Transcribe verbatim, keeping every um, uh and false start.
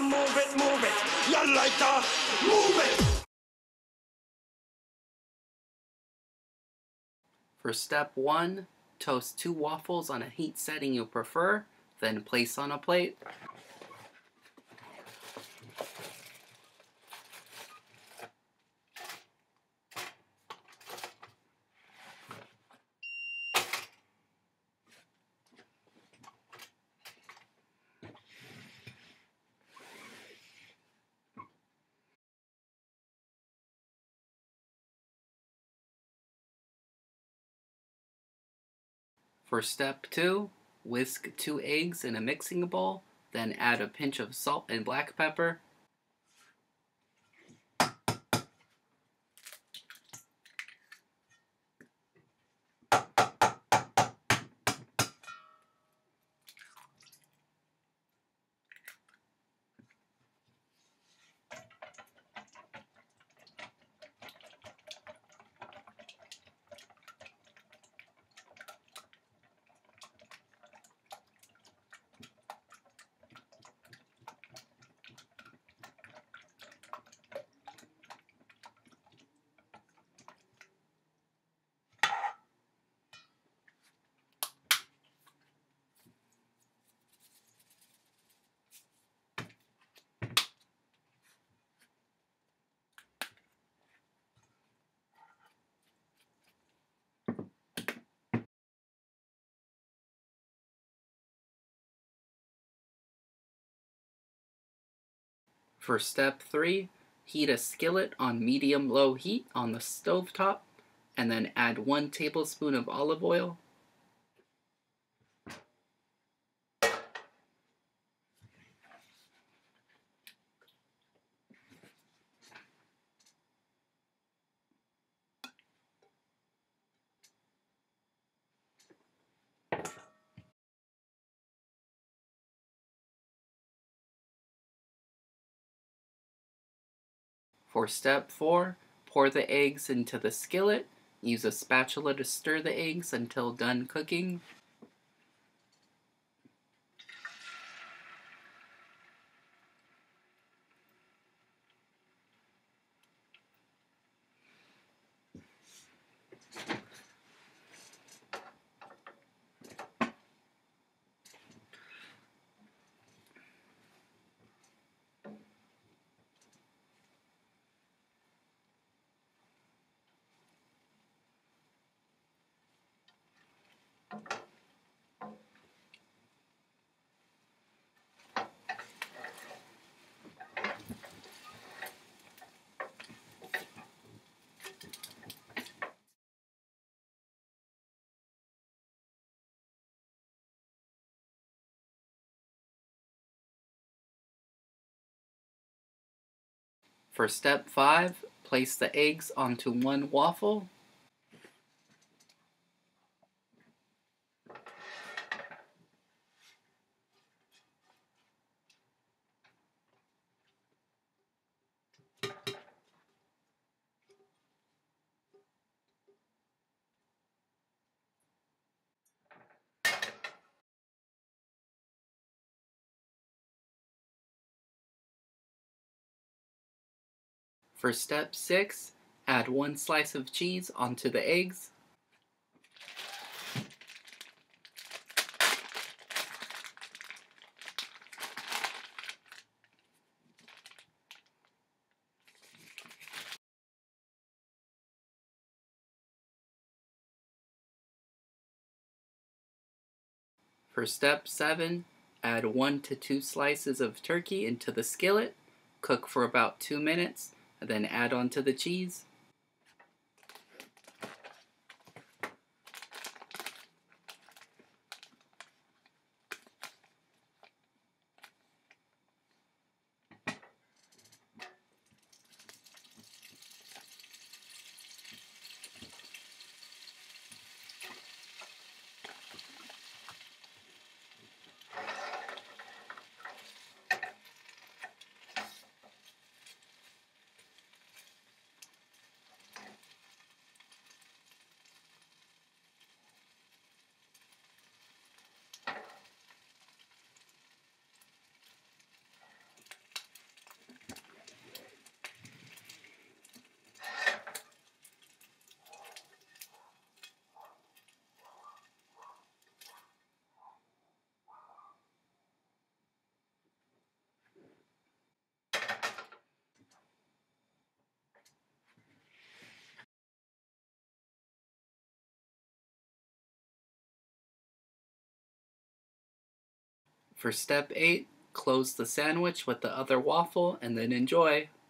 move it, move it. You like to move it. For step one, toast two waffles on a heat setting you prefer, then place on a plate. For step two, whisk two eggs in a mixing bowl, then add a pinch of salt and black pepper. For step three, heat a skillet on medium-low heat on the stovetop, and then add one tablespoon of olive oil. For step four, pour the eggs into the skillet. Use a spatula to stir the eggs until done cooking. For step five, place the eggs onto one waffle. For step six, add one slice of cheese onto the eggs. For step seven, add one to two slices of turkey into the skillet. Cook for about two minutes, and then add onto the cheese. For step eight, close the sandwich with the other waffle and then enjoy.